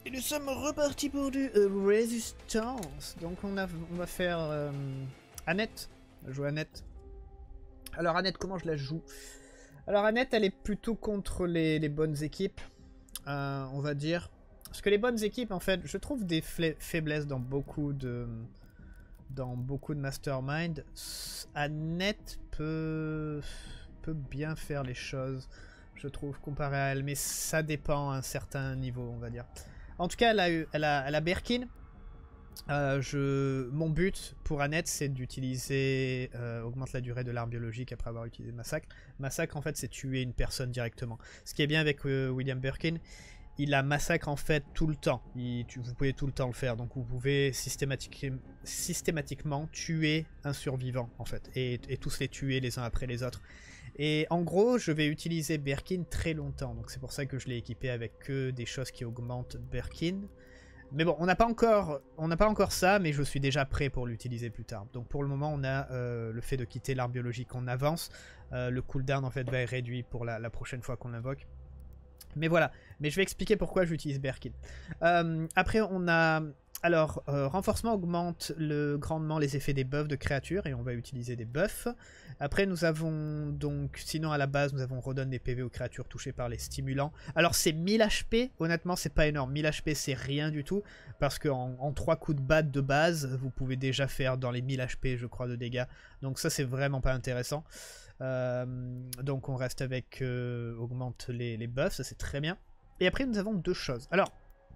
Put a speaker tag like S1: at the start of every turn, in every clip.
S1: Et nous sommes repartis pour du Résistance. Donc on va faire Annette. On va jouer Annette. Alors Annette, comment je la joue? Alors Annette, elle est plutôt contre les bonnes équipes, on va dire. Parce que les bonnes équipes, en fait, je trouve des faiblesses dans beaucoup de mastermind. Annette peut bien faire les choses, je trouve, comparé à elle. Mais ça dépend à un certain niveau, on va dire. En tout cas, elle a Birkin. Mon but pour Annette, c'est d'utiliser augmente la durée de l'arme biologique après avoir utilisé Massacre. Massacre, en fait, c'est tuer une personne directement. Ce qui est bien avec William Birkin, il a Massacre en fait tout le temps. Vous pouvez tout le temps le faire, donc vous pouvez systématiquement tuer un survivant en fait, et tous les tuer les uns après les autres. Et en gros, je vais utiliser Birkin très longtemps, donc c'est pour ça que je l'ai équipé avec que des choses qui augmentent Birkin. Mais bon, on n'a pas encore ça, mais je suis déjà prêt pour l'utiliser plus tard. Donc pour le moment, on a le fait de quitter l'arme biologique en avance. Le cooldown en fait va être réduit pour la prochaine fois qu'on l'invoque. Mais voilà, mais je vais expliquer pourquoi j'utilise Birkin. Après, on a... Alors, renforcement augmente grandement les effets des buffs de créatures et on va utiliser des buffs. Après, nous avons donc, sinon à la base, nous avons redonne des PV aux créatures touchées par les stimulants. Alors, c'est 1000 HP, honnêtement, c'est pas énorme. 1000 HP, c'est rien du tout, parce qu'en 3 coups de batte de base, vous pouvez déjà faire dans les 1000 HP, je crois, de dégâts. Donc ça, c'est vraiment pas intéressant. Donc on reste avec augmente les buffs, ça c'est très bien. Et après, nous avons deux choses. Alors,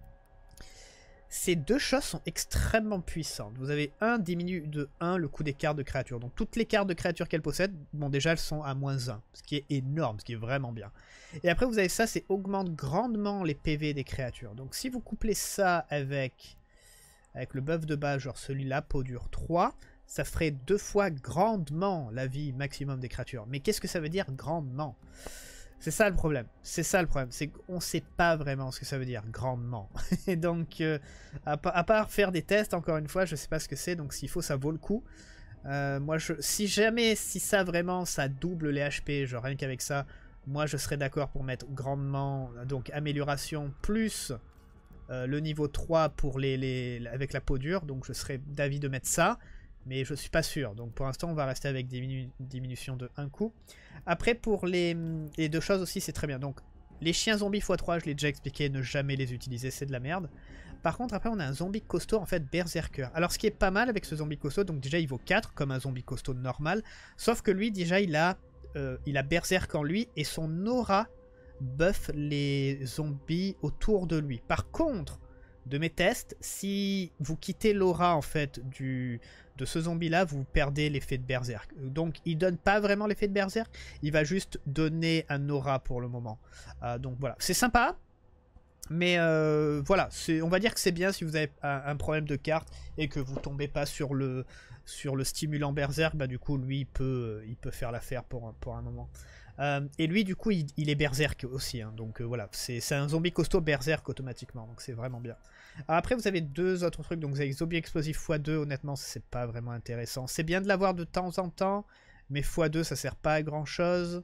S1: ces deux choses sont extrêmement puissantes. Vous avez diminue de 1 le coût des cartes de créatures. Donc toutes les cartes de créatures qu'elle possède, bon déjà elles sont à -1, ce qui est énorme, ce qui est vraiment bien. Et après vous avez ça, c'est augmente grandement les PV des créatures. Donc si vous couplez ça avec le buff de base, genre celui-là, peau dure 3, ça ferait 2 fois grandement la vie maximum des créatures. Mais qu'est-ce que ça veut dire grandement ? C'est ça le problème. C'est ça le problème. C'est qu'on ne sait pas vraiment ce que ça veut dire grandement. Et donc, à part faire des tests, encore une fois, je ne sais pas ce que c'est. Donc, s'il faut, ça vaut le coup. Moi, si ça vraiment, ça double les HP, genre rien qu'avec ça, moi, je serais d'accord pour mettre grandement, donc amélioration plus le niveau 3 pour avec la peau dure. Donc, je serais d'avis de mettre ça. Mais je suis pas sûr, donc pour l'instant on va rester avec diminution de 1 coup. Après pour les deux choses aussi c'est très bien, donc les chiens zombies x3 je l'ai déjà expliqué, ne jamais les utiliser, c'est de la merde. Par contre après on a un zombie costaud en fait berserker. Alors ce qui est pas mal avec ce zombie costaud, donc déjà il vaut 4 comme un zombie costaud normal, sauf que lui déjà il a berserk en lui et son aura buff les zombies autour de lui. Par contre, de mes tests, si vous quittez l'aura en fait de ce zombie là, vous perdez l'effet de berserk. Donc il donne pas vraiment l'effet de berserk, il va juste donner un aura pour le moment. Donc voilà, c'est sympa, mais voilà, on va dire que c'est bien si vous avez un problème de carte et que vous tombez pas sur le stimulant berserk, bah du coup lui il peut faire l'affaire pour un moment. Et lui du coup il est berserk aussi, hein, donc voilà, c'est un zombie costaud berserk automatiquement, donc c'est vraiment bien. Alors après vous avez deux autres trucs, donc vous avez zombie explosif x2, honnêtement c'est pas vraiment intéressant. C'est bien de l'avoir de temps en temps, mais x2 ça sert pas à grand chose.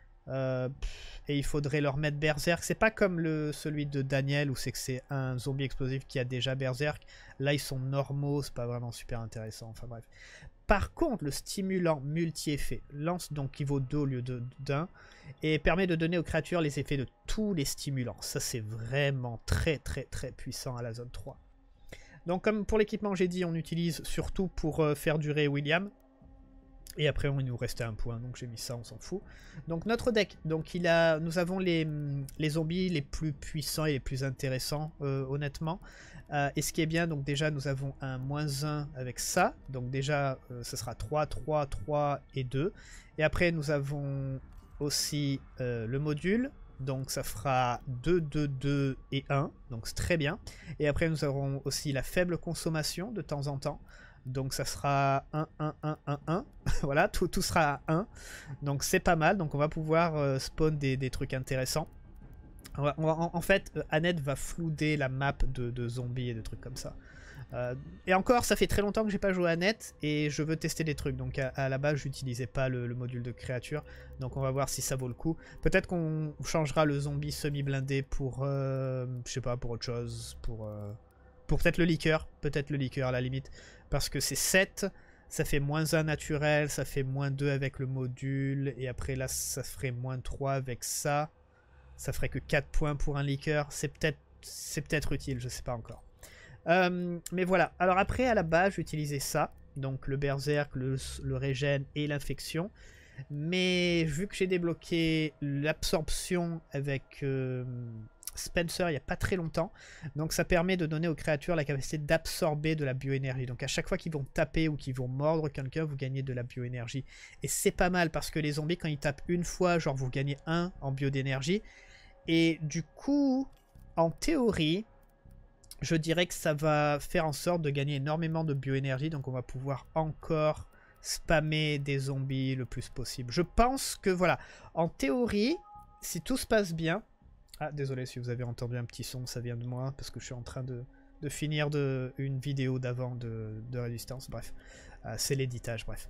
S1: Et il faudrait leur mettre berserk. C'est pas comme celui de Daniel où c'est que c'est un zombie explosif qui a déjà berserk. Là ils sont normaux, c'est pas vraiment super intéressant, enfin bref. Par contre, le stimulant multi-effet lance donc qui vaut 2 au lieu d'1 et permet de donner aux créatures les effets de tous les stimulants. Ça, c'est vraiment très très très puissant à la zone 3. Donc, comme pour l'équipement, j'ai dit, on utilise surtout pour faire durer William. Et après, il nous restait un point, donc j'ai mis ça, on s'en fout. Donc, notre deck, donc nous avons les zombies les plus puissants et les plus intéressants, honnêtement. Et ce qui est bien, donc déjà nous avons un -1 avec ça, donc déjà ce sera 3, 3, 3 et 2. Et après nous avons aussi le module, donc ça fera 2, 2, 2 et 1, donc c'est très bien. Et après nous aurons aussi la faible consommation de temps en temps, donc ça sera 1, 1, 1, 1, 1, voilà, tout sera à 1, donc c'est pas mal, donc on va pouvoir spawn des trucs intéressants. En fait, Annette va flouder la map de zombies et de trucs comme ça. Et encore, ça fait très longtemps que j'ai pas joué à Net et je veux tester des trucs. Donc à la base, j'utilisais pas le module de créature. Donc on va voir si ça vaut le coup. Peut-être qu'on changera le zombie semi-blindé pour, je sais pas, pour autre chose. Pour peut-être le liqueur. Peut-être le liqueur à la limite. Parce que c'est 7. Ça fait -1 naturel. Ça fait -2 avec le module. Et après là, ça ferait -3 avec ça. Ça ferait que 4 points pour un liqueur. C'est peut-être utile, je sais pas encore. Mais voilà. Alors après, à la base, j'utilisais ça. Donc le berserk, le régène et l'infection. Mais vu que j'ai débloqué l'absorption avec Spencer il n'y a pas très longtemps, donc ça permet de donner aux créatures la capacité d'absorber de la bioénergie. Donc à chaque fois qu'ils vont taper ou qu'ils vont mordre quelqu'un, vous gagnez de la bioénergie. Et c'est pas mal parce que les zombies, quand ils tapent une fois, genre vous gagnez 1 en bio d'énergie. Et du coup, en théorie, je dirais que ça va faire en sorte de gagner énormément de bioénergie. Donc on va pouvoir encore spammer des zombies le plus possible. Je pense que voilà, en théorie, si tout se passe bien... Ah, désolé si vous avez entendu un petit son, ça vient de moi, parce que je suis en train de finir une vidéo d'avant de Résistance, bref. C'est l'éditage, bref.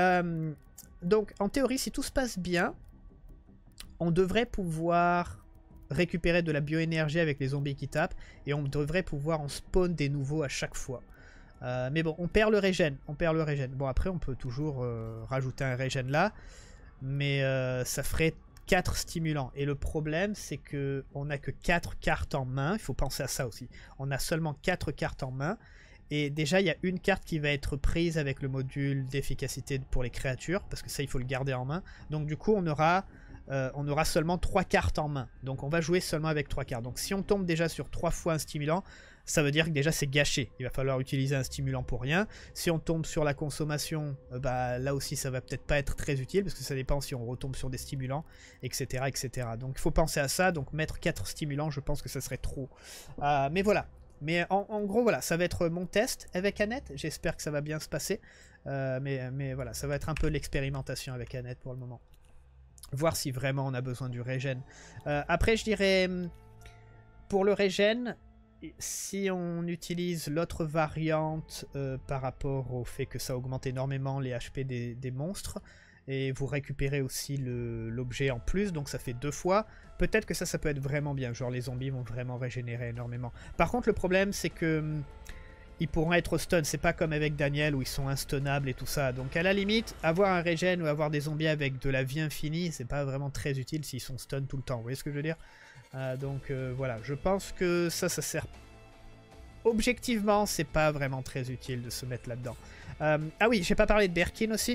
S1: Donc en théorie, si tout se passe bien, on devrait pouvoir récupérer de la bioénergie avec les zombies qui tapent, et on devrait pouvoir en spawn des nouveaux à chaque fois. Mais bon, on perd le régène. Bon, après, on peut toujours rajouter un régène là, mais ça ferait 4 stimulants. Et le problème, c'est que on n'a que 4 cartes en main. Il faut penser à ça aussi. On a seulement 4 cartes en main. Et déjà, il y a une carte qui va être prise avec le module d'efficacité pour les créatures, parce que ça, il faut le garder en main. Donc du coup, on aura seulement 3 cartes en main. Donc on va jouer seulement avec 3 cartes. Donc si on tombe déjà sur 3 fois un stimulant, ça veut dire que déjà c'est gâché. Il va falloir utiliser un stimulant pour rien. Si on tombe sur la consommation, bah, là aussi ça va peut-être pas être très utile, parce que ça dépend si on retombe sur des stimulants, etc. etc. Donc il faut penser à ça. Donc mettre 4 stimulants, je pense que ça serait trop. Mais voilà. Mais en gros, voilà, ça va être mon test avec Annette. J'espère que ça va bien se passer. Mais voilà, ça va être un peu l'expérimentation avec Annette pour le moment. Voir si vraiment on a besoin du régène. Après, je dirais, pour le régène, si on utilise l'autre variante par rapport au fait que ça augmente énormément les HP des monstres, et vous récupérez aussi l'objet en plus, donc ça fait 2 fois, peut-être que ça peut être vraiment bien. Genre les zombies vont vraiment régénérer énormément. Par contre, le problème, c'est que... ils pourront être stun, c'est pas comme avec Daniel où ils sont instunnables et tout ça. Donc à la limite, avoir un régène ou avoir des zombies avec de la vie infinie, c'est pas vraiment très utile s'ils sont stun tout le temps. Vous voyez ce que je veux dire? Donc voilà, je pense que ça sert... Objectivement, c'est pas vraiment très utile de se mettre là-dedans. Ah oui, j'ai pas parlé de Berkin aussi.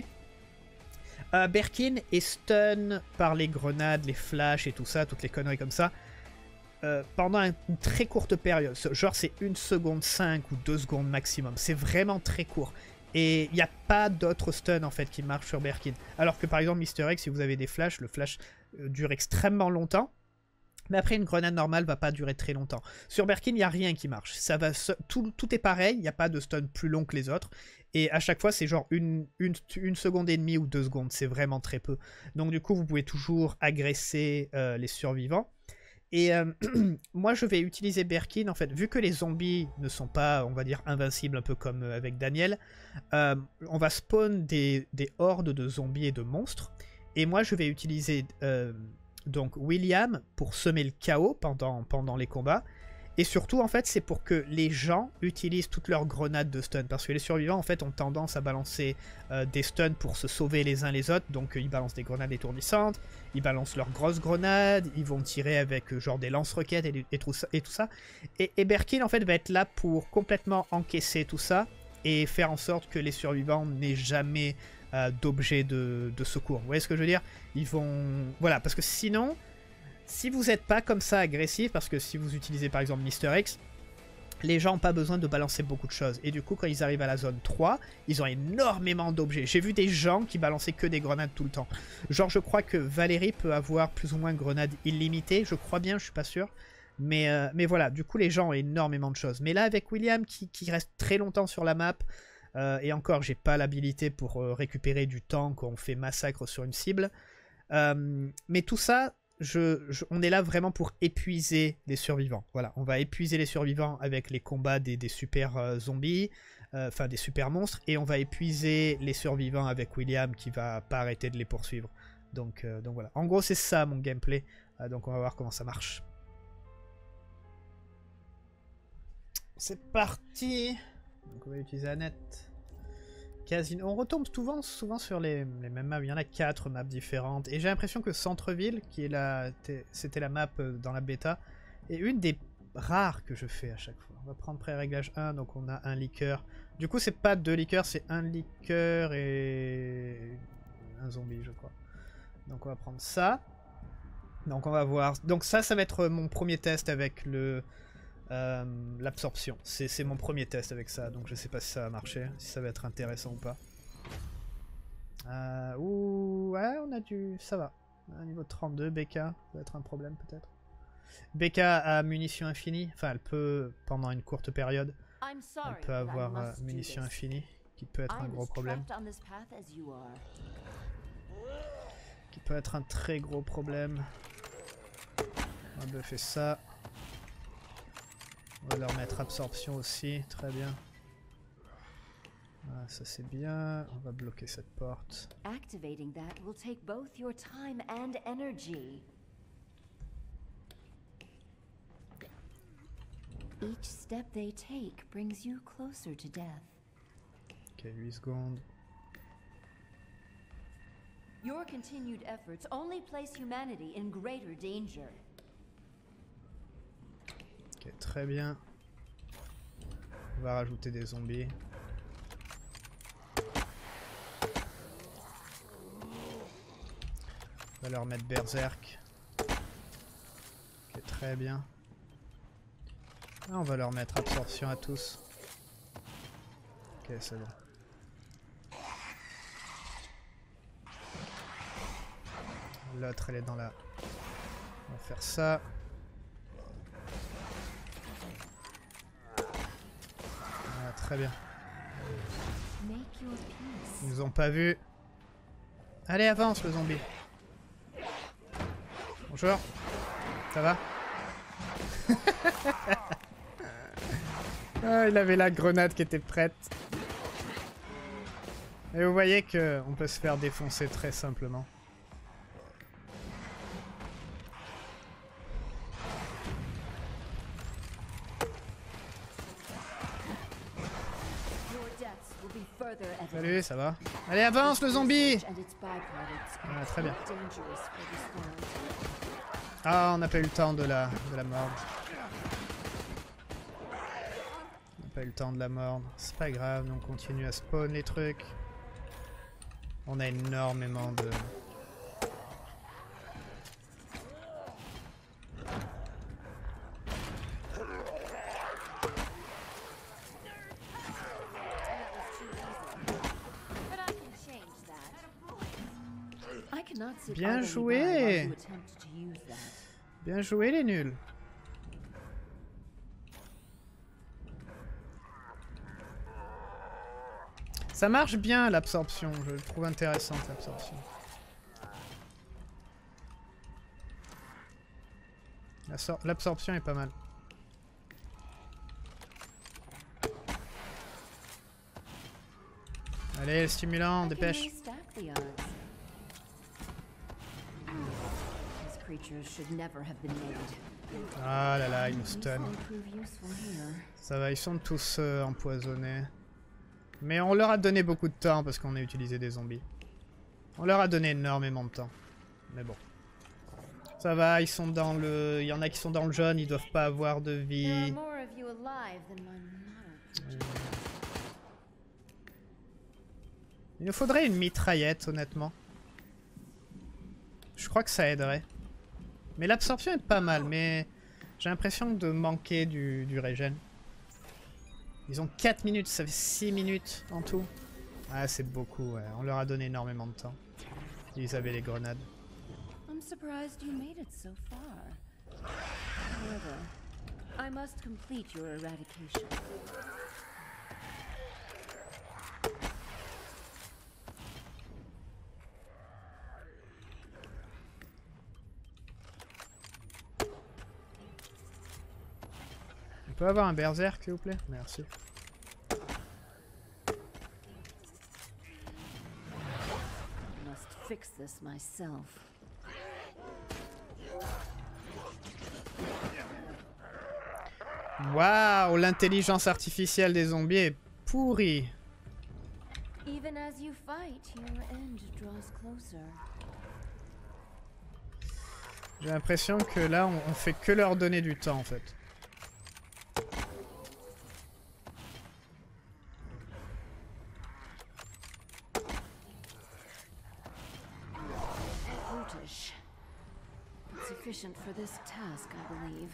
S1: Berkin est stun par les grenades, les flashs et tout ça, toutes les conneries comme ça. Pendant une très courte période, genre c'est 1 seconde 5 ou 2 secondes maximum, c'est vraiment très court. Et il n'y a pas d'autres stuns en fait qui marchent sur Berkin. Alors que par exemple Mister X, si vous avez des flashs, le flash dure extrêmement longtemps. Mais après, une grenade normale va pas durer très longtemps. Sur Berkin, il n'y a rien qui marche. Ça va tout est pareil, il n'y a pas de stun plus long que les autres. Et à chaque fois, c'est genre une seconde et demie ou 2 secondes. C'est vraiment très peu. Donc du coup, vous pouvez toujours agresser les survivants. Et moi, je vais utiliser Berkin, en fait, vu que les zombies ne sont pas, on va dire, invincibles, un peu comme avec Daniel, on va spawn des hordes de zombies et de monstres. Et moi, je vais utiliser... donc William pour semer le chaos pendant les combats. Et surtout, en fait, c'est pour que les gens utilisent toutes leurs grenades de stun. Parce que les survivants, en fait, ont tendance à balancer des stuns pour se sauver les uns les autres. Donc, ils balancent des grenades étourdissantes, ils balancent leurs grosses grenades, ils vont tirer avec genre des lance-roquettes et tout ça. Et Berkin, en fait, va être là pour complètement encaisser tout ça et faire en sorte que les survivants n'aient jamais d'objets de secours. Vous voyez ce que je veux dire? Ils vont... Voilà, parce que sinon... Si vous n'êtes pas comme ça agressif, parce que si vous utilisez par exemple Mister X, les gens n'ont pas besoin de balancer beaucoup de choses. Et du coup, quand ils arrivent à la zone 3, ils ont énormément d'objets. J'ai vu des gens qui balançaient que des grenades tout le temps. Genre, je crois que Valérie peut avoir plus ou moins grenades illimitées. Je crois bien, je suis pas sûr. Mais voilà, du coup, les gens ont énormément de choses. Mais là, avec William, qui reste très longtemps sur la map, et encore, j'ai pas l'habilité pour récupérer du temps quand on fait massacre sur une cible. Mais tout ça... on est là vraiment pour épuiser les survivants. Voilà, on va épuiser les survivants avec les combats des super zombies, enfin des super monstres, et on va épuiser les survivants avec William qui va pas arrêter de les poursuivre. Donc voilà. En gros, c'est ça mon gameplay. Donc on va voir comment ça marche. C'est parti. Donc on va utiliser Annette. Casino. On retombe souvent sur les mêmes maps. Il y en a 4 maps différentes. Et j'ai l'impression que Centre-Ville, qui est c'était la map dans la bêta, est une des rares que je fais à chaque fois. On va prendre pré-réglage 1, donc on a un liqueur. Du coup, c'est pas 2 liqueurs, c'est un liqueur et un zombie, je crois. Donc on va prendre ça. Donc on va voir. Donc ça va être mon premier test avec l'absorption. C'est mon premier test avec ça, donc je sais pas si ça va marcher, si ça va être intéressant ou pas. Ouais, on a ça va. À niveau de 32, BK, ça va être un problème peut-être. BK a munitions infinies, enfin elle peut, pendant une courte période, elle peut avoir munitions infinies, qui peut être un gros problème. Qui peut être un très gros problème. On va buffer ça. On va leur mettre absorption aussi, très bien. Ah, ça c'est bien. On va bloquer cette porte.
S2: Activating that will take both your time and energy. Each step they take brings you closer to death.
S1: Ok, 8 secondes.
S2: Your continued efforts only place humanity in greater danger.
S1: Ok, très bien. On va rajouter des zombies. On va leur mettre berserk. Ok, très bien. Ah, on va leur mettre absorption à tous. Ok, c'est bon. L'autre, elle est dans la... On va faire ça. Ah, très bien. Ils nous ont pas vus. Allez, avance le zombie. Bonjour. Ça va? Ah, il avait la grenade qui était prête. Et vous voyez qu'on peut se faire défoncer très simplement. Salut, ça va? Allez, avance le zombie! Ah, très bien. Ah, on n'a pas eu le temps de la mordre. On n'a pas eu le temps de la mordre. C'est pas grave, on continue à spawn les trucs. On a énormément de... Bien joué! Bien joué les nuls! Ça marche bien l'absorption, je le trouve intéressante l'absorption. L'absorption est pas mal. Allez, le stimulant, dépêche! Ah là là, ils nous stun. Ça va, ils sont tous empoisonnés. Mais on leur a donné beaucoup de temps parce qu'on a utilisé des zombies. On leur a donné énormément de temps. Mais bon. Ça va, ils sont dans le... Il y en a qui sont dans le jaune, ils doivent pas avoir de vie. Il nous faudrait une mitraillette, honnêtement. Je crois que ça aiderait. Mais l'absorption est pas mal, mais j'ai l'impression de manquer du régène. Ils ont 4 minutes, ça fait 6 minutes en tout. Ah, c'est beaucoup, ouais. On leur a donné énormément de temps. Ils avaient les grenades.
S2: I'm surprised you made it so far. However, I must complete your eradication.
S1: peut avoir un berserk s'il vous plaît? Merci.
S2: Must fix this myself.
S1: Waouh, l'intelligence artificielle des zombies est pourrie.
S2: Even as you fight, your end draws closer.
S1: J'ai l'impression que là, on fait que leur donner du temps en fait.
S2: Brutish. Sufficient for this task, I believe.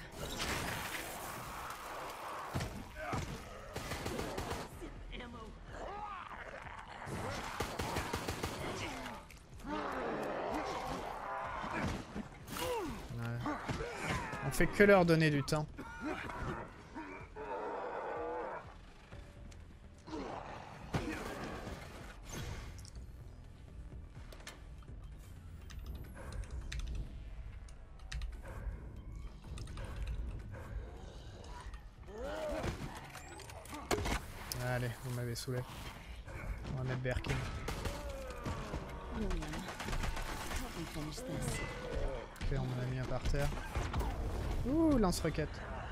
S1: On fait que leur donner du temps. Allez, vous m'avez saoulé. On va mettre Birkin.
S2: William, help me finish this.
S1: Ok, on en a mis un par terre. Ouh, lance-roquette.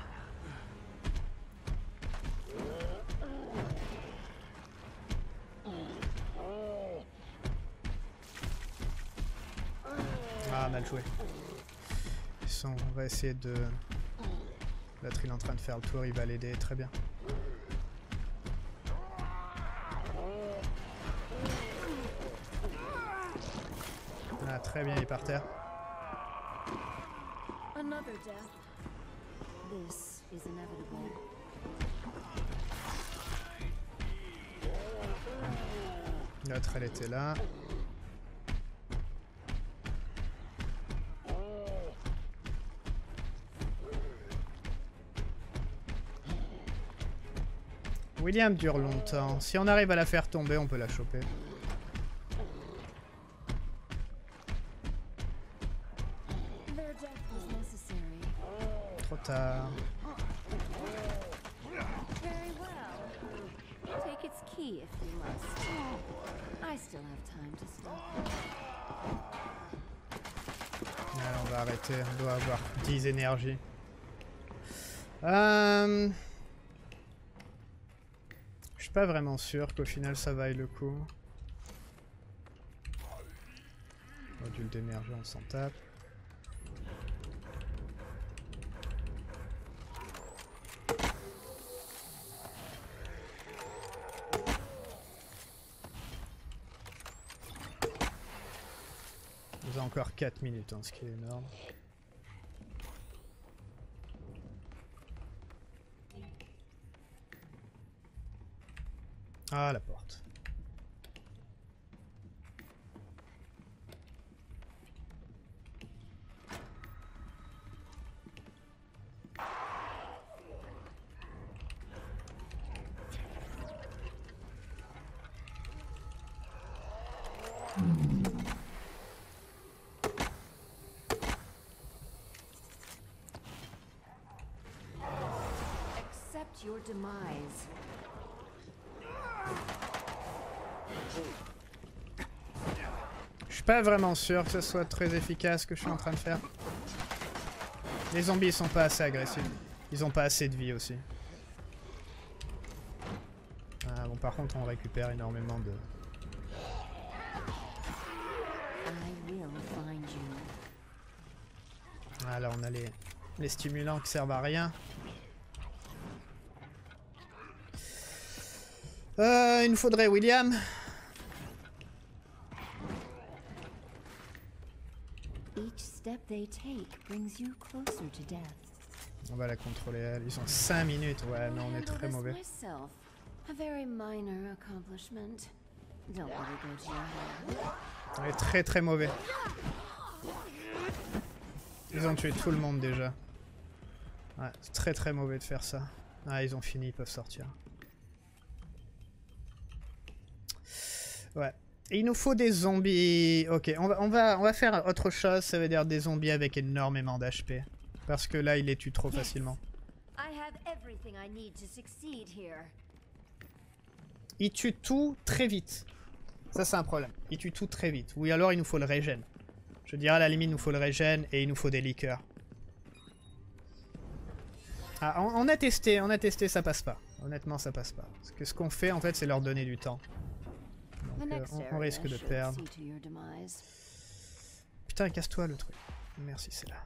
S1: Ah, mal joué. On va essayer de... L'autre il est en train de faire le tour, il va l'aider, très bien. Ah, très bien, il est par terre.
S2: Another death. This is inevitable.
S1: L'autre elle était là. William dure longtemps. Si on arrive à la faire tomber, on peut la choper.
S2: Their death was necessary.
S1: Trop tard.
S2: Very well. Take its key if you must. I still have time to stop.
S1: Allez, on va arrêter. On doit avoir 10 énergies. Je suis pas vraiment sûr qu'au final ça vaille le coup. Module d'énergie, on s'en tape. On a encore 4 minutes, hein, ce qui est énorme. Ah, la porte.
S2: Accept your demise.
S1: Je suis pas vraiment sûr que ce soit très efficace ce que je suis en train de faire. Les zombies ils sont pas assez agressifs. Ils ont pas assez de vie aussi. Ah bon, par contre on récupère énormément de...
S2: I will find you.
S1: Ah là on a les stimulants qui servent à rien. Il nous faudrait William.
S2: Each step they take brings you closer to death.
S1: On va la contrôler elle. Ils ont 5 minutes. Ouais, non, on est très mauvais.
S2: Myself. A very minor accomplishment. Don't let it go to your head.
S1: On est très très mauvais. Ils ont tué tout le monde déjà. Ouais, c'est très très mauvais de faire ça. Ah, ils ont fini, ils peuvent sortir. Ouais. Et il nous faut des zombies. Ok, on va faire autre chose. Ça veut dire des zombies avec énormément d'HP. Parce que là, il les tue trop facilement.
S2: I have have everything I need to succeed here.
S1: Il tue tout très vite. Ça, c'est un problème. Il tue tout très vite. Oui, alors il nous faut le régène. Je dirais à la limite, il nous faut le régène et il nous faut des liqueurs. Ah, on a testé, ça passe pas. Honnêtement, ça passe pas. Parce que ce qu'on fait, en fait, c'est leur donner du temps. Donc, on risque de perdre. Putain, casse-toi le truc. Merci, c'est là.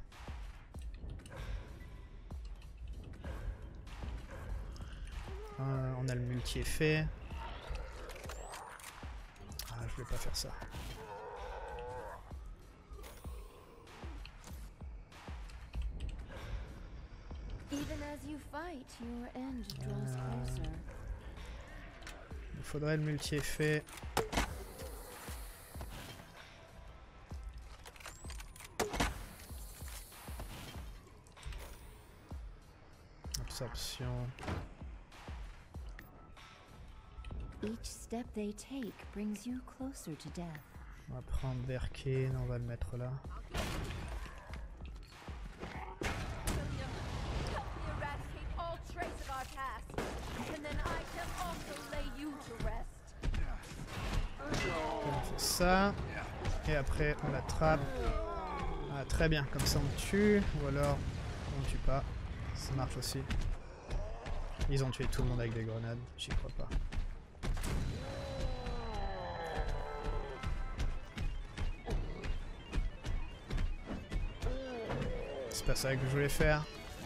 S1: On a le multi-effet. Ah, je vais pas faire ça.
S2: Even as you fight, your end draws closer.
S1: Il faudrait le multi-effet. Absorption.
S2: Each step they take brings you closer to death.
S1: On va prendre Birkin, on va le mettre là. On fait ça. Et après on l'attrape. Ah, très bien, comme ça on tue. Ou alors on tue pas. Ça marche aussi. Ils ont tué tout le monde avec des grenades, j'y crois pas. C'est pas ça que je voulais faire.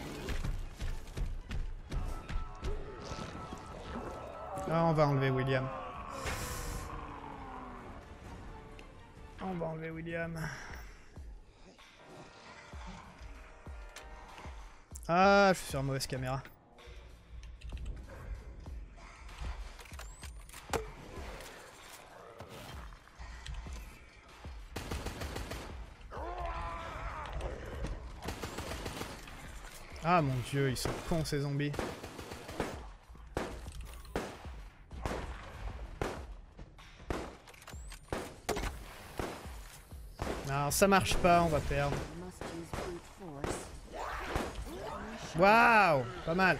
S1: Ah, on va enlever William. On va enlever William. Ah, je suis sur la mauvaise caméra. Ah mon dieu, ils sont cons ces zombies. Non, ça marche pas, on va perdre. Waouh, pas mal.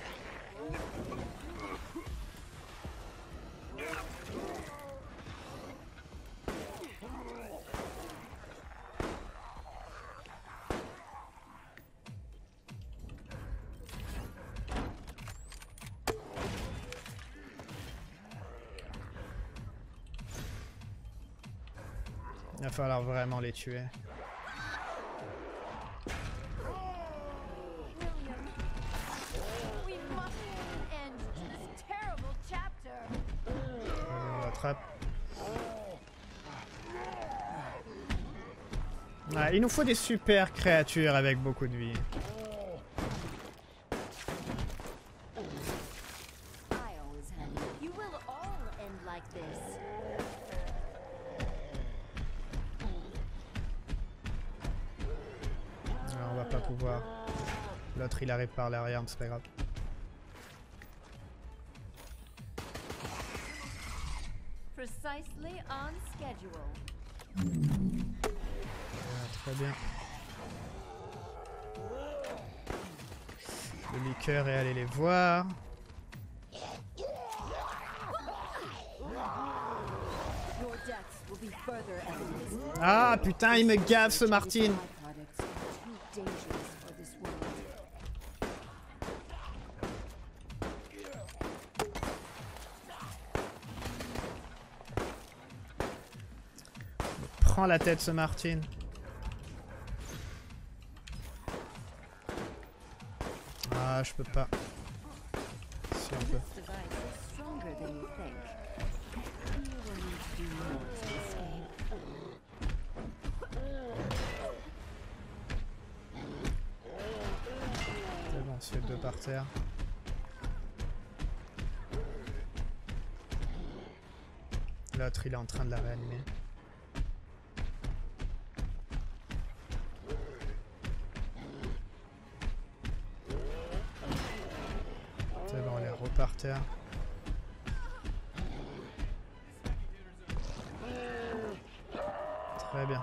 S1: Il va falloir vraiment les tuer. On l'attrape. Ah, il nous faut des super créatures avec beaucoup de vie. On va pas pouvoir. L'autre il arrive par l'arrière, mais c'est pas grave.
S2: Precisely on schedule.
S1: Très bien. Le liqueur est allé les voir. Ah putain, il me gave ce Martin. Prends la tête ce Martin. Ah, je peux pas. Si on peut. C'est bon, c'est deux par terre. L'autre, il est en train de la réanimer. C'est bon, elle est repart terre. Très bien.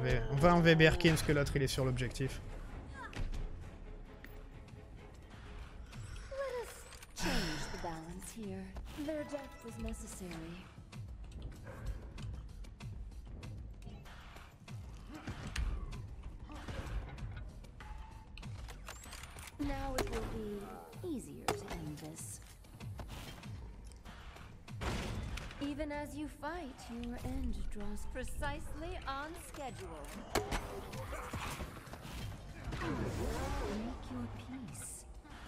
S1: enlever Birkin parce que l'autre il est sur l'objectif.
S2: Let us change the balance here. Their death was necessary. Now it will be easier to end this. Even as you fight, your end draws precisely on schedule. Make your peace.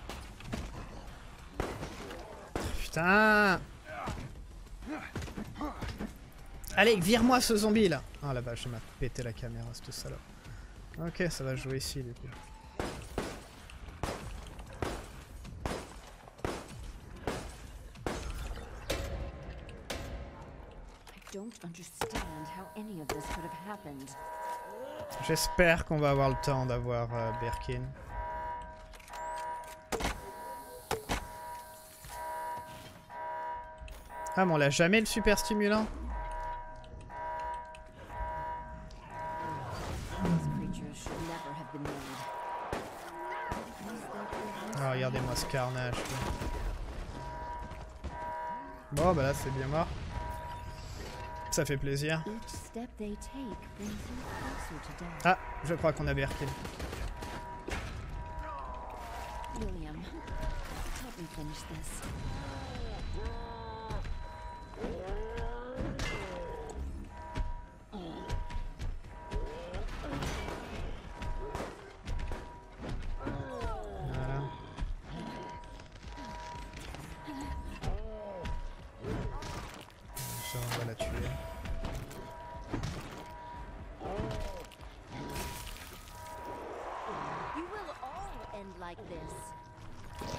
S1: Putain! Allez, vire-moi ce zombie là! Oh la vache, ça m'a pété la caméra, cette salope. Ok, ça va jouer ici du coup. J'espère qu'on va avoir le temps d'avoir Birkin. Ah mais on l'a jamais le super stimulant. Oh, regardez-moi ce carnage. Bon bah là c'est bien mort. Ça fait plaisir. Ah, je crois qu'on a Birkin.
S2: William, help me finish this.
S1: Voilà. Ça, on va la tuer.
S2: You will all end like this.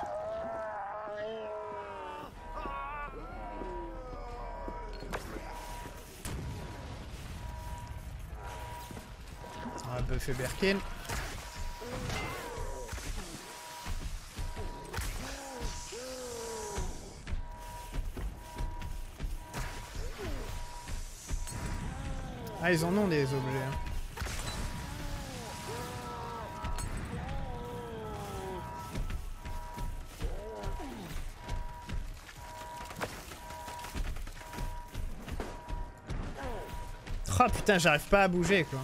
S1: On va buffer Birkin. Ah, ils en ont des objets. Hein. Oh putain, j'arrive pas à bouger quoi.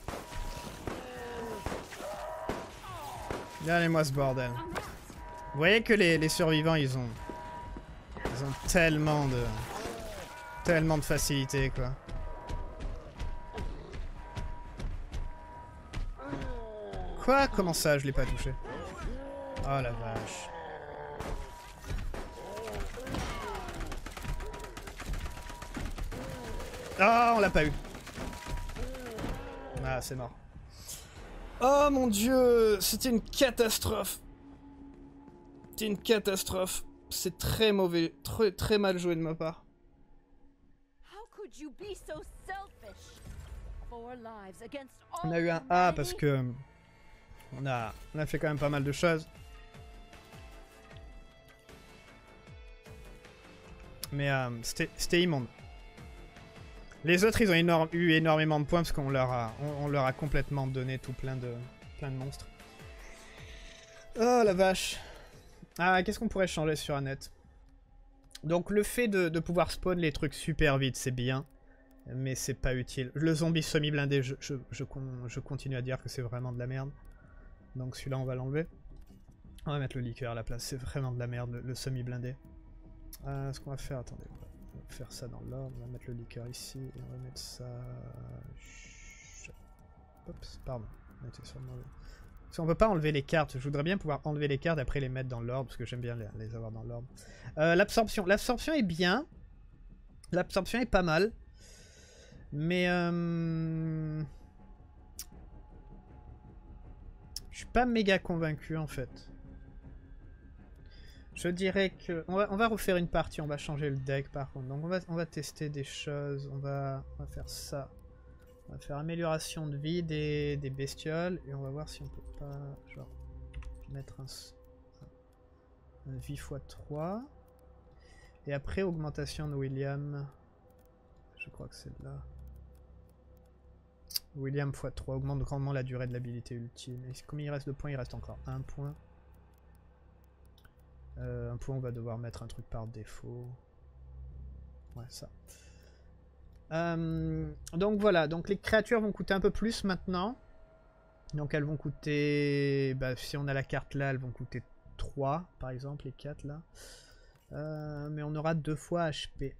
S1: Regardez-moi ce bordel. Vous voyez que les survivants, ils ont tellement de facilité quoi. Quoi? Comment ça, je l'ai pas touché? Oh la vache. Ah, on l'a pas eu. Ah, c'est mort. Oh mon dieu, c'était une catastrophe. C'était une catastrophe. C'est très mauvais, très mal joué de ma part. On a eu un A parce que on a fait quand même pas mal de choses. Mais c'était immonde. Les autres, ils ont eu énormément de points parce qu'on leur a complètement donné tout plein de monstres. Oh la vache. Ah, qu'est-ce qu'on pourrait changer sur Annette? Donc le fait de pouvoir spawn les trucs super vite, c'est bien. Mais c'est pas utile. Le zombie semi-blindé, je continue à dire que c'est vraiment de la merde. Donc celui-là, on va l'enlever. On va mettre le liqueur à la place. C'est vraiment de la merde, le semi-blindé. Ce qu'on va faire, attendez. On va faire ça dans l'ordre. On va mettre le liqueur ici. Et on va mettre ça... Oups, pardon. On était sur le mauvais. Parce qu'on peut pas enlever les cartes. Je voudrais bien pouvoir enlever les cartes et après les mettre dans l'ordre. Parce que j'aime bien les avoir dans l'ordre. L'absorption. L'absorption est bien. L'absorption est pas mal. Mais je suis pas méga convaincu en fait. Je dirais que on va refaire une partie, on va changer le deck par contre. Donc on va tester des choses, on va faire ça. On va faire amélioration de vie des bestioles et on va voir si on peut pas genre mettre un vie x3 et après augmentation de William. Je crois que c'est là. William x3 augmente grandement la durée de l'habilité ultime. Et combien il reste de points? Il reste encore un point. Un point, on va devoir mettre un truc par défaut. Ouais, ça. Donc voilà, donc les créatures vont coûter un peu plus maintenant. Donc elles vont coûter... Bah, si on a la carte là, elles vont coûter 3 par exemple, les 4 là. Mais on aura 2 fois HP.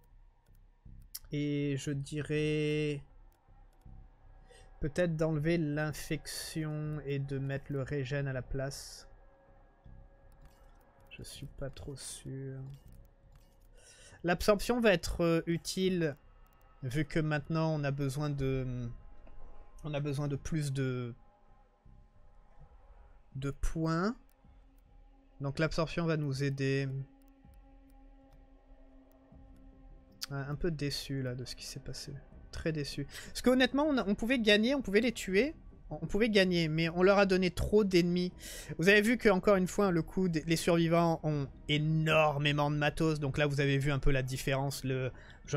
S1: Et je dirais... Peut-être d'enlever l'infection et de mettre le régène à la place. Je suis pas trop sûr. L'absorption va être utile vu que maintenant on a besoin de plus de points. Donc l'absorption va nous aider. Un peu déçu là de ce qui s'est passé. Très déçu. Parce qu'honnêtement on pouvait gagner, on pouvait les tuer. On pouvait gagner, mais on leur a donné trop d'ennemis. Vous avez vu que encore une fois, le coup, les survivants ont énormément de matos. Donc là, vous avez vu un peu la différence. Le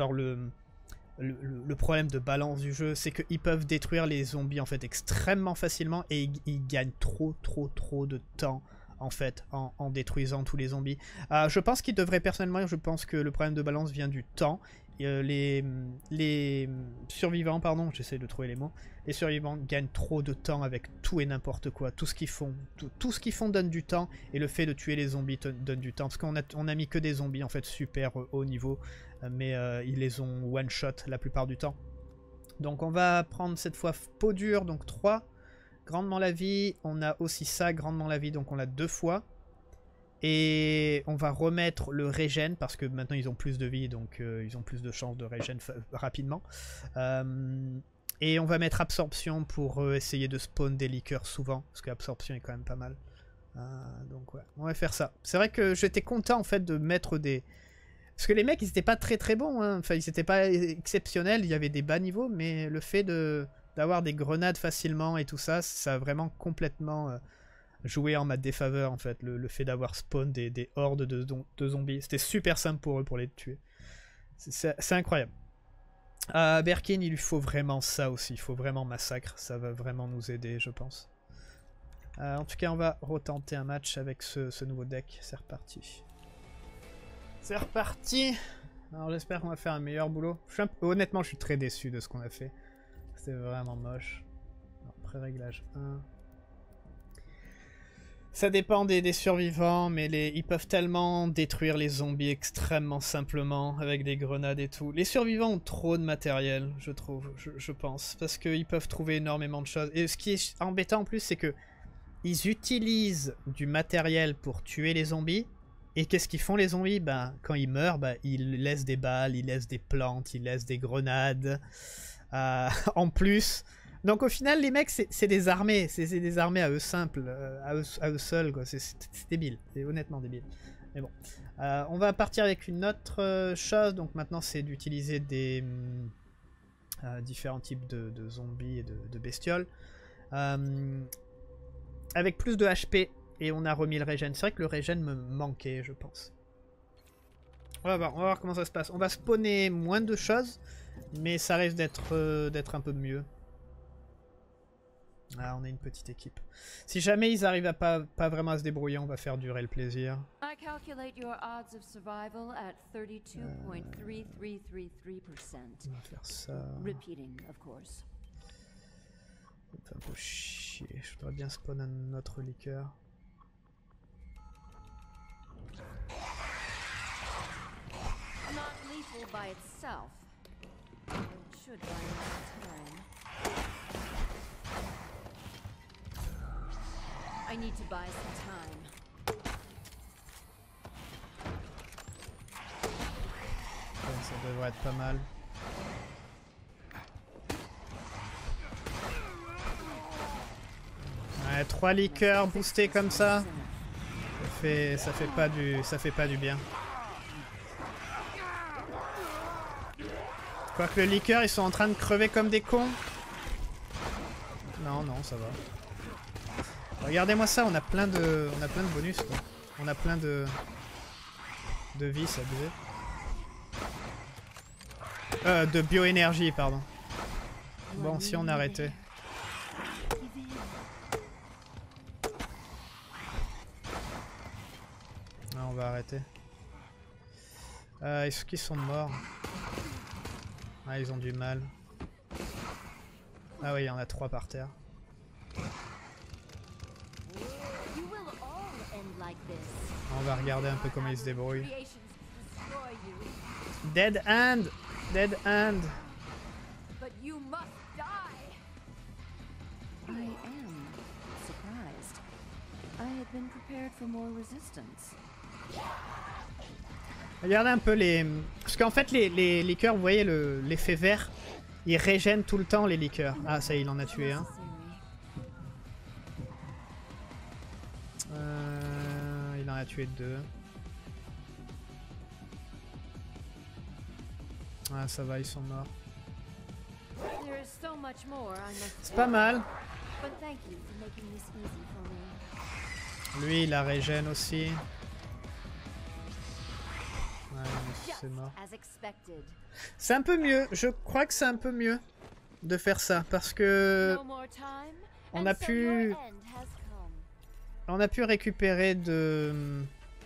S1: problème de balance du jeu, c'est qu'ils peuvent détruire les zombies en fait extrêmement facilement et ils gagnent trop de temps en fait en détruisant tous les zombies. Je pense qu'ils devraient personnellement, je pense que le problème de balance vient du temps. Les survivants, pardon, j'essaie de trouver les mots. Les survivants gagnent trop de temps avec tout et n'importe quoi. Tout ce qu'ils font, tout ce qu'ils font donne du temps. Et le fait de tuer les zombies donne du temps. Parce qu'on a mis que des zombies en fait super haut niveau. Mais ils les ont one shot la plupart du temps. Donc on va prendre cette fois peau dure, donc 3. Grandement la vie. On a aussi ça, grandement la vie, donc on l'a 2 fois. Et on va remettre le régène parce que maintenant ils ont plus de vie, donc ils ont plus de chances de régène rapidement. Et on va mettre absorption pour essayer de spawn des liqueurs souvent, parce que absorption est quand même pas mal. Donc ouais, on va faire ça. C'est vrai que j'étais content en fait de mettre des... Parce que les mecs ils étaient pas très bons, hein. Enfin ils étaient pas exceptionnels, il y avait des bas niveaux, mais le fait d'avoir des grenades facilement et tout ça, ça a vraiment complètement... jouer en ma défaveur en fait, le fait d'avoir spawn des hordes de zombies. C'était super simple pour eux pour les tuer. C'est incroyable. Birkin, il lui faut vraiment ça aussi, il faut vraiment massacre, ça va vraiment nous aider je pense. En tout cas on va retenter un match avec ce nouveau deck, c'est reparti. C'est reparti. Alors j'espère qu'on va faire un meilleur boulot. Honnêtement je suis très déçu de ce qu'on a fait. C'était vraiment moche. Pré-réglage 1. Ça dépend des survivants, mais ils peuvent tellement détruire les zombies extrêmement simplement avec des grenades et tout. Les survivants ont trop de matériel, je trouve, je pense, parce qu'ils peuvent trouver énormément de choses. Et ce qui est embêtant en plus, c'est que ils utilisent du matériel pour tuer les zombies. Et qu'est-ce qu'ils font les zombies? Ben, quand ils meurent, ben, ils laissent des balles, ils laissent des plantes, ils laissent des grenades. En plus... Donc au final les mecs c'est des armées, c'est des armées à eux simples, à eux seuls quoi, c'est débile, c'est honnêtement débile. Mais bon, on va partir avec une autre chose, donc maintenant c'est d'utiliser des différents types de zombies et de bestioles. Avec plus de HP et on a remis le régène, c'est vrai que le régène me manquait je pense. On va voir comment ça se passe, on va spawner moins de choses, mais ça risque d'être un peu mieux. Ah, on a une petite équipe. Si jamais ils arrivent à pas vraiment à se débrouiller, on va faire durer le plaisir.
S2: I calculate your odds of survival at 32.3333%.
S1: On va faire ça.
S2: Repeating, of course.
S1: Ça me fait un peu chier. Je voudrais bien spawn un autre liqueur.
S2: Not lethal by itself. It should buy more time. I need to buy some time.
S1: Ouais, ça devrait être pas mal. Ouais, 3 liqueurs boostés comme ça. Ça fait pas du bien. Quoique le liqueur, ils sont en train de crever comme des cons. Non, ça va. Regardez-moi ça, on a plein de bonus quoi. On a plein de vie, ça abusé. De bioénergie, pardon. Bon, si on a arrêté. Ah, on va arrêter. Est-ce qu'ils sont morts? Ah, ils ont du mal. Ah oui, il y en a 3 par terre. On va regarder un peu comment ils se débrouillent. Dead Hand! Dead Hand!
S2: I am surprised. I had been prepared for more resistance.
S1: Regardez un peu les... Parce qu'en fait, les liqueurs, vous voyez l'effet vert, ils régènent tout le temps les liqueurs. Ah, ça y est, il en a tué un. Il en a tué 2. Ah, ça va, ils sont morts. C'est pas mal. Lui, il la régène aussi. Ouais, c'est mort. C'est un peu mieux. Je crois que c'est un peu mieux de faire ça parce que on a pu récupérer de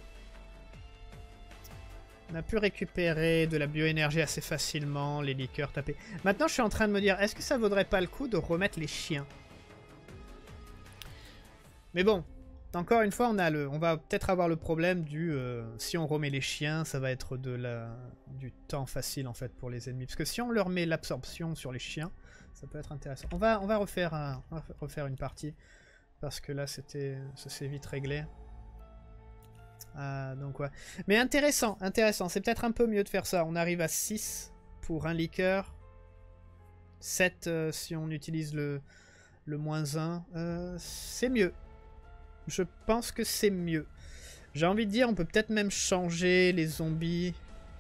S1: la bioénergie assez facilement, les liqueurs tapés. Maintenant, je suis en train de me dire, est-ce que ça vaudrait pas le coup de remettre les chiens? Mais bon, encore une fois, on va peut-être avoir le problème du... si on remet les chiens, ça va être du temps facile en fait pour les ennemis. Parce que si on leur met l'absorption sur les chiens, ça peut être intéressant. On va refaire une partie. Parce que là, ça s'est vite réglé. Donc ouais. Mais intéressant, intéressant. C'est peut-être un peu mieux de faire ça. On arrive à 6 pour un liqueur. 7 si on utilise le -1. C'est mieux. Je pense que c'est mieux. J'ai envie de dire, on peut peut-être même changer les zombies.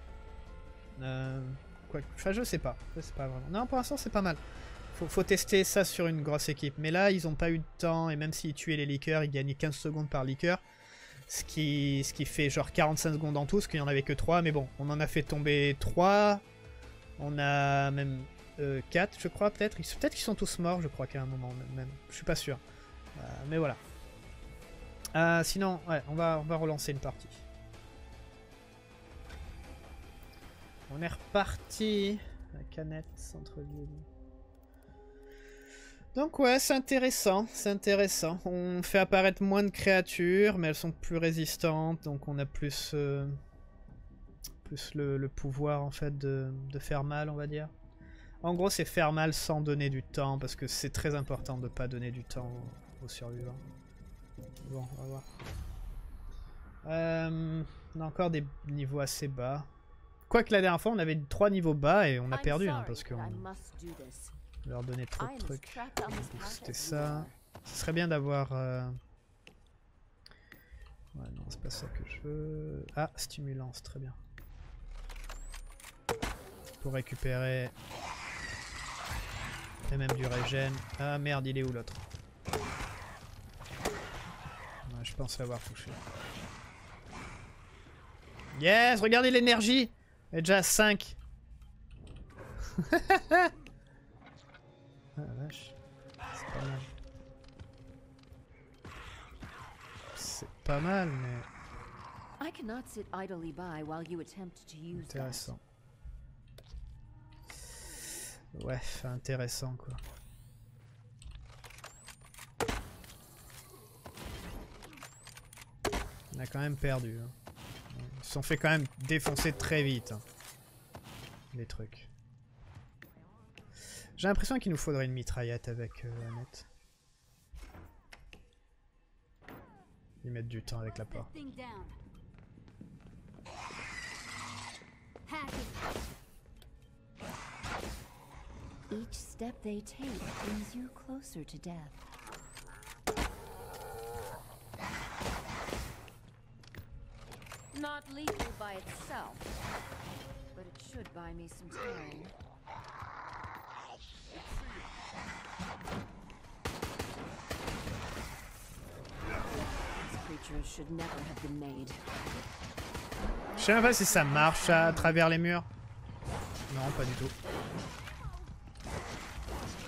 S1: Enfin, je sais pas. Je sais pas vraiment. Non, pour l'instant, c'est pas mal. Faut tester ça sur une grosse équipe. Mais là, ils n'ont pas eu de temps. Et même s'ils tuaient les liqueurs, ils gagnaient 15 secondes par liqueur. Ce qui fait genre 45 secondes en tout, parce qu'il n'y en avait que 3. Mais bon, on en a fait tomber 3. On a même 4, je crois, peut-être. Peut-être qu'ils sont tous morts, je crois, qu'à un moment même. Je suis pas sûr. Mais voilà. Sinon, ouais, on va relancer une partie. On est reparti. La canette, centre-ville. Donc ouais, c'est intéressant, c'est intéressant. On fait apparaître moins de créatures, mais elles sont plus résistantes, donc on a plus le pouvoir en fait de faire mal, on va dire. En gros, c'est faire mal sans donner du temps, parce que c'est très important de ne pas donner du temps aux survivants. Bon, on va voir. On a encore des niveaux assez bas. Quoique la dernière fois, on avait 3 niveaux bas et on a perdu, hein, parce qu'on leur donnait trop de trucs. C'était ça. Ce serait bien d'avoir... Ouais, non, c'est pas ça que je veux. Ah, stimulance, très bien. Pour récupérer... Et même du régène. Ah merde, il est où l'autre? Ouais, je pensais avoir touché. Yes, regardez l'énergie! Elle est déjà à 5. Ah la vache. C'est pas mal. C'est pas mal, mais... Intéressant. Ouais, intéressant quoi. On a quand même perdu. Hein. Ils se sont fait quand même défoncer très vite. Hein. Les trucs. J'ai l'impression qu'il nous faudrait une mitraillette avec Annette. Ils mettent du temps avec la porte.
S2: Each step they take brings you closer to death. Not lethal by itself, but it should buy me some time. These creatures should never have been made.
S1: Je sais même pas si ça marche à travers les murs. Non, pas du tout.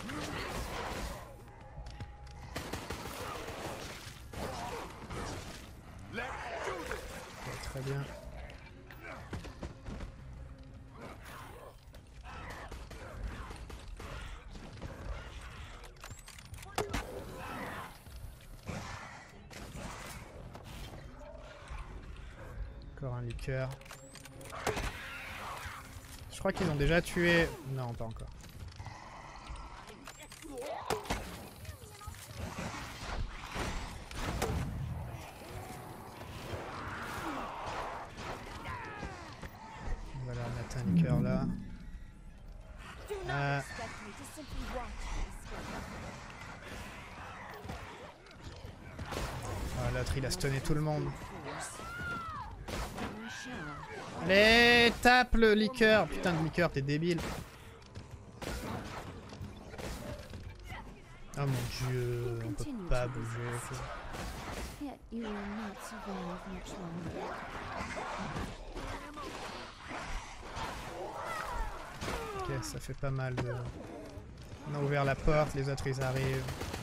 S1: très bien. Encore un liqueur. Je crois qu'ils ont déjà tué... Non, pas encore. On va leur mettre un liqueur là. Ah, l'autre il a stunné tout le monde. Allez, tape le liqueur. Putain de liqueur, t'es débile. Oh mon dieu, on peut pas bouger. Ok, ça fait pas mal de... On a ouvert la porte, les autres ils arrivent.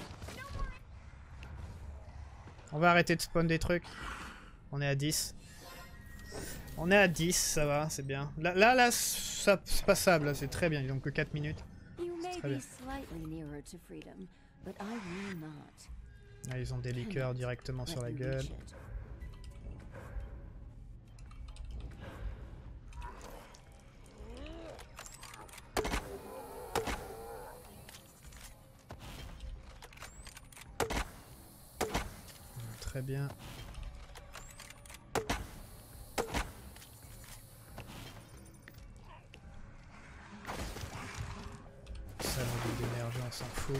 S1: On va arrêter de spawn des trucs. On est à 10. On est à 10, ça va, c'est bien. Là, c'est passable, c'est très bien, ils ont que 4 minutes. Très bien. Là, ils ont des liqueurs directement sur la gueule. Très bien. Ça, d'énergie, on s'en fout.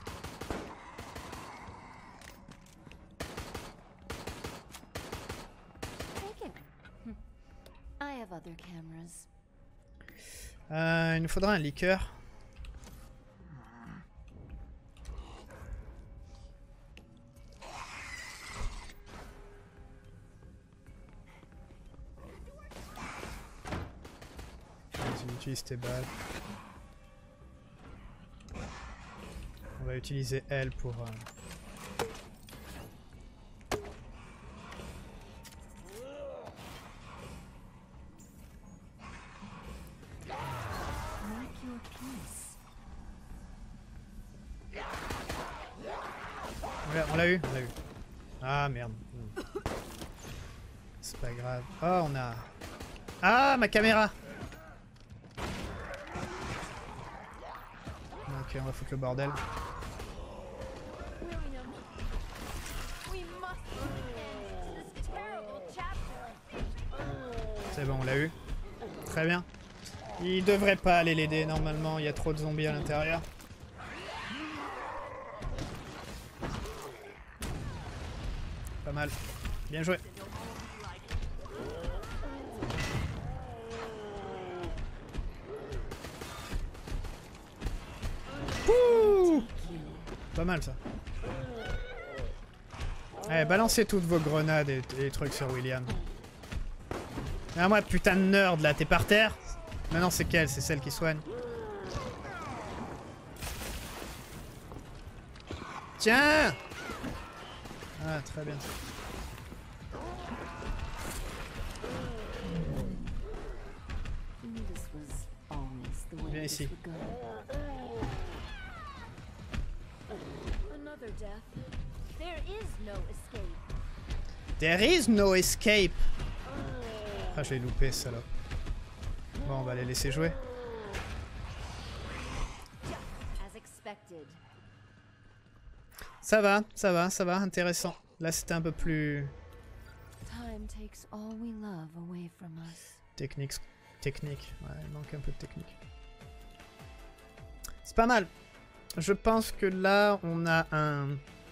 S1: Il nous faudra un liqueur. Vas-y, utilise tes balles. On va utiliser elle pour... On l'a eu, on l'a eu. Ah merde. C'est pas grave. Oh, on a... Ah, ma caméra! Ok, on va foutre le bordel. C'est bon, on l'a eu. Très bien. Il devrait pas aller l'aider normalement, il y a trop de zombies à l'intérieur. Pas mal. Bien joué. Ouh, pas mal ça. Allez, balancez toutes vos grenades et les trucs sur William. Ah moi, putain de nerd là, t'es par terre? Maintenant c'est quelle? C'est celle qui soigne. Tiens! Ah, très bien. Viens ici. There is no escape. Ah, je l'ai loupé, salope. Bon, on va les laisser jouer. Ça va, intéressant. Là, c'était un peu plus... Technique, ouais, il manque un peu de technique. C'est pas mal. Je pense que là, on a un...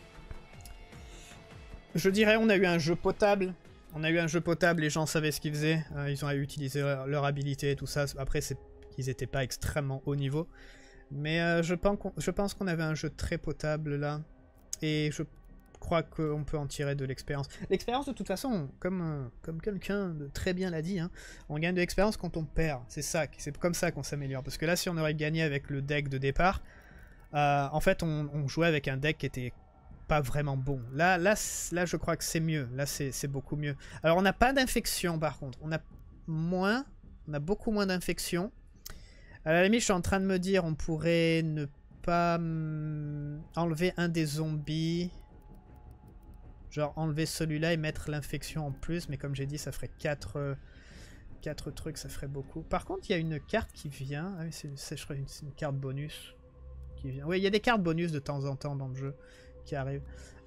S1: Je dirais, on a eu un jeu potable. On a eu un jeu potable, les gens savaient ce qu'ils faisaient. Ils ont utilisé leur habilité et tout ça. Après, c'est qu'ils n'étaient pas extrêmement haut niveau. Mais je pense qu'on avait un jeu très potable là. Et je crois qu'on peut en tirer de l'expérience. L'expérience, de toute façon, comme quelqu'un de très bien l'a dit, hein, on gagne de l'expérience quand on perd. C'est comme ça qu'on s'améliore. Parce que là, si on aurait gagné avec le deck de départ, en fait, on jouait avec un deck qui était pas vraiment bon. Là, je crois que c'est mieux. Là, c'est beaucoup mieux. Alors, on n'a pas d'infection, par contre. On a beaucoup moins d'infection. À la limite, je suis en train de me dire, on pourrait ne pas enlever un des zombies. Genre, enlever celui-là et mettre l'infection en plus. Mais comme j'ai dit, ça ferait 4 trucs, ça ferait beaucoup. Par contre, il y a une carte qui vient. Ah oui, je crois que c'est une carte bonus qui vient. Oui, il y a des cartes bonus de temps en temps dans le jeu qui arrivent.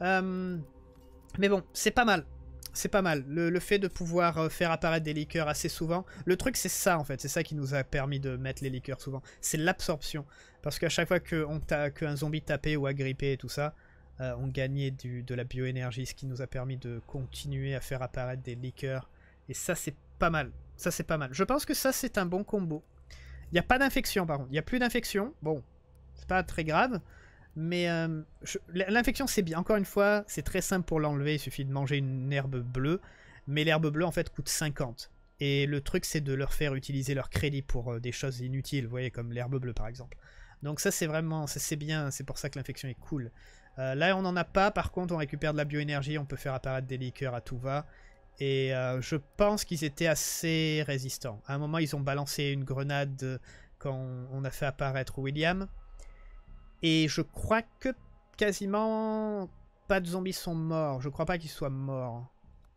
S1: Mais bon, c'est pas mal. C'est pas mal. Le fait de pouvoir faire apparaître des liqueurs assez souvent. Le truc, c'est ça, en fait. C'est ça qui nous a permis de mettre les liqueurs souvent. C'est l'absorption. Parce qu'à chaque fois qu'un zombie tapait ou agrippait et tout ça, on gagnait de la bioénergie, ce qui nous a permis de continuer à faire apparaître des liqueurs. Et ça, c'est pas mal. Ça, c'est pas mal. Je pense que ça, c'est un bon combo. Il n'y a pas d'infection, par contre. Il n'y a plus d'infection. Bon, c'est pas très grave. Mais l'infection, c'est bien. Encore une fois, c'est très simple pour l'enlever. Il suffit de manger une herbe bleue. Mais l'herbe bleue, en fait, coûte 50. Et le truc, c'est de leur faire utiliser leur crédit pour des choses inutiles. Vous voyez, comme l'herbe bleue, par exemple. Donc ça, c'est vraiment... c'est bien. C'est pour ça que l'infection est cool. Là, on n'en a pas. Par contre, on récupère de la bioénergie. On peut faire apparaître des liqueurs à tout va. Et je pense qu'ils étaient assez résistants. À un moment, ils ont balancé une grenade quand on a fait apparaître William. Et je crois que quasiment pas de zombies sont morts. Je crois pas qu'ils soient morts.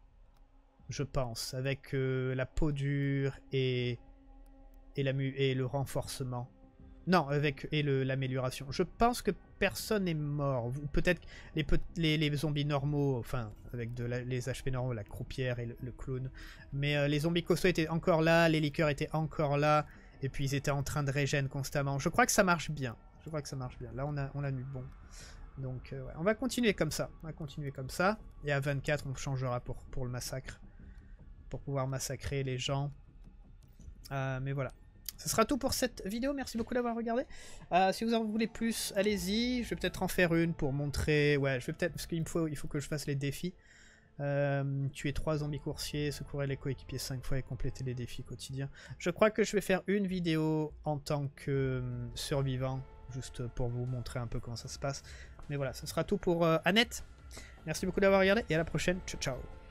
S1: Je pense. Avec la peau dure et le renforcement. Non, avec l'amélioration. Je pense que personne n'est mort. Peut-être les zombies normaux, enfin, avec les HP normaux, la croupière et le clown. Mais les zombies costauds étaient encore là, les liqueurs étaient encore là. Et puis ils étaient en train de régène constamment. Je crois que ça marche bien. Je crois que ça marche bien. Là, on a du bon. Donc, ouais. On va continuer comme ça. On va continuer comme ça. Et à 24, on changera pour le massacre. Pour pouvoir massacrer les gens. Mais voilà. Ce sera tout pour cette vidéo. Merci beaucoup d'avoir regardé. Si vous en voulez plus, allez-y. Je vais peut-être en faire une pour montrer... Ouais, je vais peut-être... Parce qu'il faut que je fasse les défis. Tuer 3 zombies coursiers, secourir les coéquipiers 5 fois et compléter les défis quotidiens. Je crois que je vais faire une vidéo en tant que survivant. Juste pour vous montrer un peu comment ça se passe. Mais voilà, ce sera tout pour Annette. Merci beaucoup d'avoir regardé et à la prochaine. Ciao, ciao.